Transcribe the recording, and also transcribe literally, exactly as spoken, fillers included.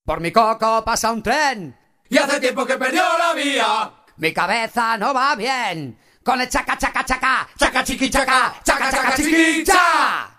Por mi coco pasa un tren y hace tiempo que perdió la vía. Mi cabeza no va bien con el chaca chaca chaca, Chaca chiqui chaca, chaca chaca chiqui cha.